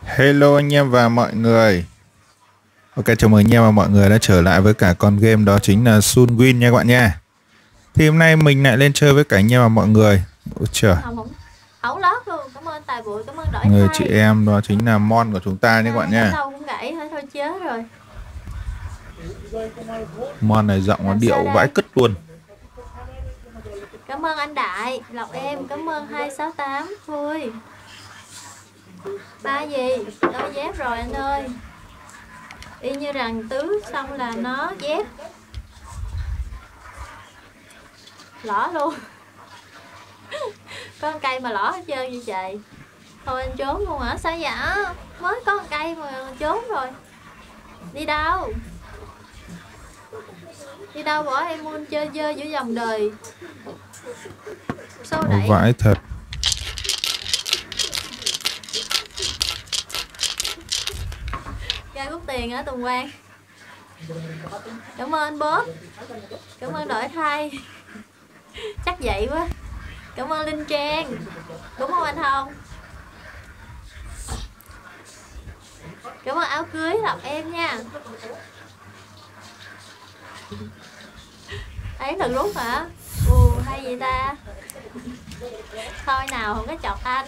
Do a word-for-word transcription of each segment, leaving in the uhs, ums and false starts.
Hello anh em và mọi người. Ok, chào mừng anh em và mọi người đã trở lại với cả con game đó chính là Sunwin nha các bạn nha. Thì hôm nay mình lại lên chơi với cả anh em và mọi người. Ôi trời. Không, không, không lót luôn. Cảm ơn Tài Bụi, cảm ơn đổi Người thay. chị em đó chính là Mon của chúng ta nha các bạn nha. Đâu cũng gãy hết thôi chết rồi. Mon này giọng nó điệu vãi cứt luôn. Cảm ơn anh Đại, Lộc em, cảm ơn hai sáu tám thôi. Ba gì? Đôi dép rồi anh ơi. Y như rằng tứ xong là nó dép. Lỏ luôn. Có con cây mà lỏ hết trơn như trời. Thôi anh trốn luôn hả? Sao vậy? Mới có con cây mà trốn rồi. Đi đâu? Đi đâu bỏ em muốn chơi dơ giữa dòng đời. Xô đẩy. Vãi thật. Ra rút tiền ở Tùng Quang. Cảm ơn anh Bóp. Cảm ơn đổi thay. Chắc vậy quá. Cảm ơn Linh Trang. Đúng không anh không? Cảm ơn áo cưới Lộc em nha. Ấy đừng rút hả? Ồ hay vậy ta. Thôi nào không có chọc anh.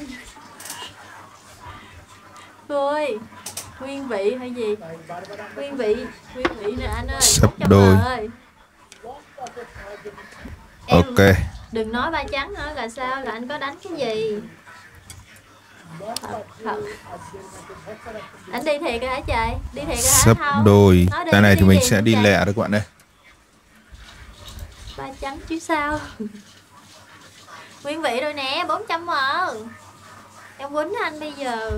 Vui. Nguyên vị hay gì? Nguyên vị. Nguyên vị nè anh ơi. Sắp đôi. Ơi. Ok. Em đừng nói ba trắng nữa là sao, là anh có đánh cái gì? Thật, thật. Anh đi thiệt rồi hả trời? Đi thiệt rồi hả? Sắp Không? đôi. Nói đi, Cái này đi thì mình gì sẽ không đi chạy? lẹ đấy các bạn ơi. Ba trắng chứ sao. Nguyên vị rồi nè, bốn trăm m. Em quýnh anh bây giờ.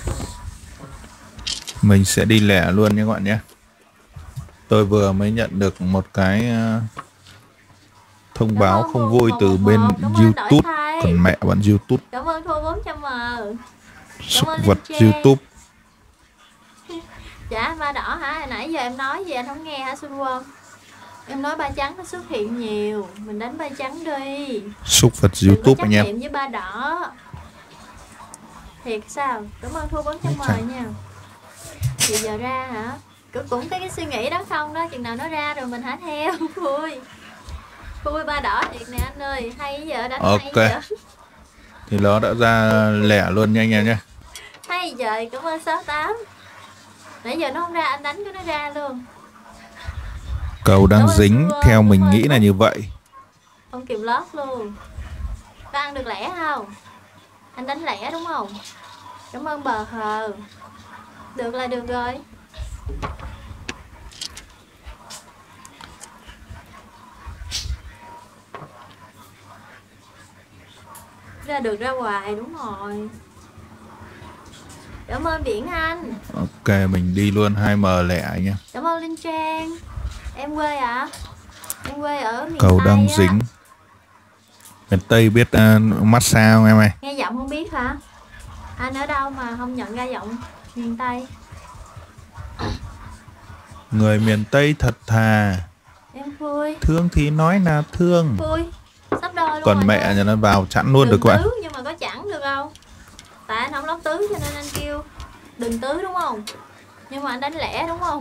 Mình sẽ đi lẹ luôn nha các bạn nhé. Tôi vừa mới nhận được một cái uh, thông Cảm báo ơn không Hùng vui một từ một bên một. Cảm ơn đổi YouTube. thay. Còn mẹ bạn YouTube. Cảm ơn thua bốn trăm m. Súc ơn vật Linh Trang. YouTube. Dạ ba đỏ hả? Hồi nãy giờ em nói gì anh không nghe hả Xuân Quân? Em nói ba trắng nó xuất hiện nhiều. Mình đánh ba trắng đi. Súc vật Đừng YouTube có anh trách em. nhiệm với ba đỏ. Thiệt sao? Cảm ơn thua bốn trăm m nha. Thì giờ ra hả? Cũng cũng cái, cái suy nghĩ đó không đó. Chừng nào nó ra rồi mình hả theo. Vui. Vui ba đỏ thiệt nè anh ơi. Hay giờ đánh Ok. hay giờ. Thì nó đã ra lẻ luôn nha anh em nhé. Hay trời, cảm ơn sáu tám. Nãy giờ nó không ra, anh đánh cho nó ra luôn. Cầu đang dính, theo mình nghĩ là như vậy. Không kìm lót luôn. Có ăn được lẻ không? Anh đánh lẻ đúng không? Cảm ơn bờ hờ. Được là được rồi. Ra được ra hoài, đúng rồi. Cảm ơn Viễn Anh. Ok, mình đi luôn hai M lẻ nha. Cảm ơn Linh Trang. Em quê ạ? À? Em quê ở miền Cầu Tây đang á. dính. Miền Tây biết uh, massage không em ơi? Nghe giọng không biết hả? Anh ở đâu mà không nhận ra giọng miền Tây? Người miền Tây thật thà. Em vui. Thương thì nói là thương. Vui. Sắp đôi luôn. Còn mẹ nhà nó vào chặn luôn được các bạn. Tứ nhưng mà có chẵn được không? Tại anh không lót tứ cho nên anh kêu đừng tứ đúng không? Nhưng mà anh đánh lẻ đúng không?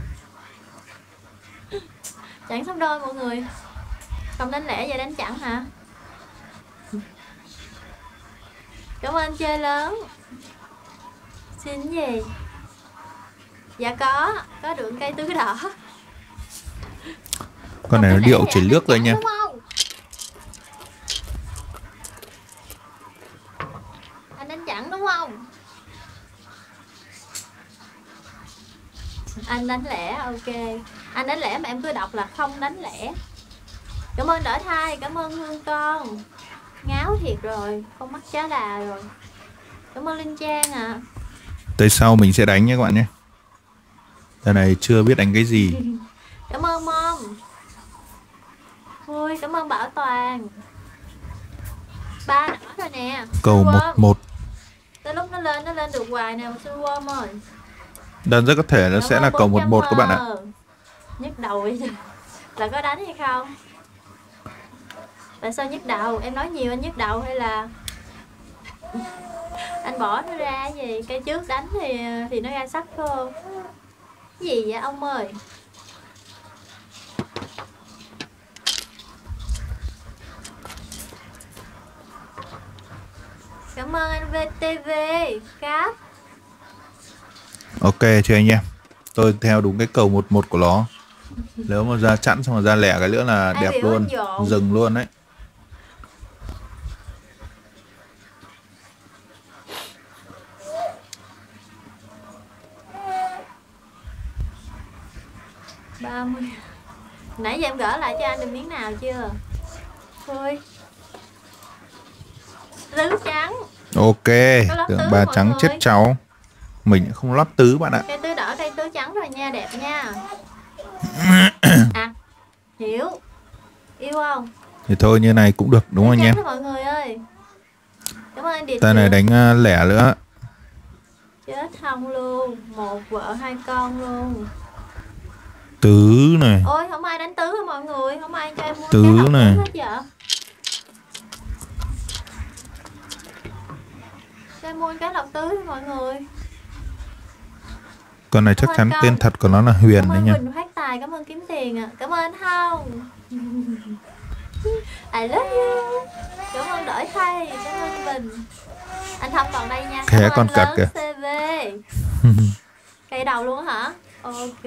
Chẵn sắp đôi mọi người. Không đánh lẻ vậy đánh chẵn hả? Cảm ơn anh chơi lớn. Xin gì? Dạ có. Có đường cây tứ đỏ. Con này nó điệu chỉ nước rồi nha. Anh đánh chẵn đúng không? Anh đánh lẻ, ok. Anh đánh lẻ mà em cứ đọc là không đánh lẻ. Cảm ơn đổi thay, cảm ơn Hương con. Ngáo thiệt rồi, không mắc chá đà rồi. Cảm ơn Linh Trang à. Tới sau mình sẽ đánh nhé các bạn nhé. Cái này chưa biết đánh cái gì. Cảm ơn Mom. Vui, cảm ơn Bảo Toàn. Ba đỏ rồi nè. Cầu một một. Tới lúc nó lên, nó lên được hoài nè, sư Worm ơi. Đơn rất có thể nó sẽ là cầu một một các bạn ạ. Nhức đầu vậy chứ. Là có đánh hay không? Tại sao nhức đầu? Em nói nhiều anh nhức đầu hay là Anh bỏ nó ra gì? Cây trước đánh thì thì nó ra sắt không? Cái gì vậy ông ơi? Cảm ơn anh vê tê vê Cáp. Ok chưa anh em? Tôi theo đúng cái cầu một một của nó. Nếu mà ra chẵn xong rồi ra lẻ cái nữa là Ai đẹp biểu luôn, anh dọn. dừng luôn đấy. ba mươi. Nãy giờ em gỡ lại cho anh được miếng nào chưa? Thôi. Tứ trắng. Ok, lót tưởng tứ bà mọi trắng người. chết cháu. Mình không lót tứ bạn ạ. Cây tứ đỏ, cây tứ trắng rồi nha, đẹp nha. À, hiểu. Yêu không? Thì thôi như này cũng được đúng không anh em? Mọi người ơi. Cảm ơn anh Điệt. Tay này đánh uh, lẻ nữa. Chết không luôn. Một vợ hai con luôn. Tứ này. Ôi không ai đánh tứ hả mọi người? Không ai cho em mua Tứ cái này. hết vậy? Cho em mua cái lọc tứ đi mọi người. Con này chắc chắn tên thật của nó là Huyền cảm đấy ơn nha. Quỳnh phát tài, cảm ơn kiếm tiền ạ. À. Cảm ơn anh Hồng. I love you. Cảm ơn đổi thay, cảm ơn Bình. Anh Thông còn đây nha. Khẽ con cật kìa. xê vê. Cây đầu luôn hả? Ok.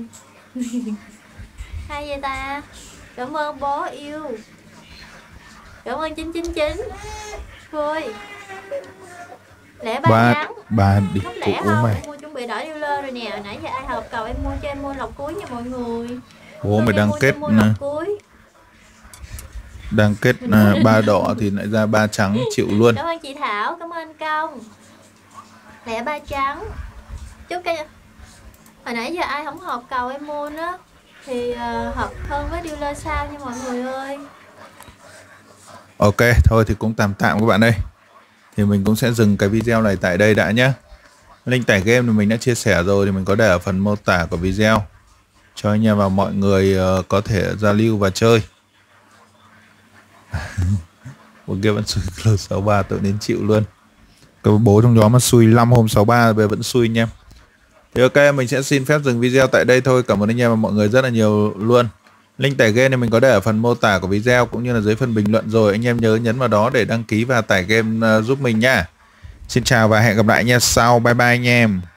Hay vậy ta. Cảm ơn bố yêu. Cảm ơn chín chín chín. Vui. Lẻ ba Ba trắng. ba đi Không lẻ cụ không? mày. Em mua chuẩn bị đỏ dealer rồi nè. Nãy giờ ai hợp cầu em mua cho em mua lọc cuối nha mọi người. Bố mày đang kết cuối. đang kết uh, ba đỏ thì lại ra ba trắng chịu luôn. Cảm ơn chị Thảo, cảm ơn anh Công. Lẻ ba trắng. Chúc cái hồi nãy giờ ai không hợp cầu em mua nữa thì uh, hợp hơn với dealer sao nha mọi người ơi. Ok, thôi thì cũng tạm tạm các bạn ơi. Thì mình cũng sẽ dừng cái video này tại đây đã nhé. Link tải game thì mình đã chia sẻ rồi, thì mình có để ở phần mô tả của video cho anh em và mọi người uh, có thể giao lưu và chơi. Một game vẫn xui close sáu ba tự đến chịu luôn. Cái bố trong nhóm mà xui năm hôm sáu ba về vẫn xui nha. Thì ok, mình sẽ xin phép dừng video tại đây thôi. Cảm ơn anh em và mọi người rất là nhiều luôn. Link tải game này mình có để ở phần mô tả của video cũng như là dưới phần bình luận rồi. Anh em nhớ nhấn vào đó để đăng ký và tải game uh, giúp mình nha. Xin chào và hẹn gặp lại nha sau. Bye bye anh em.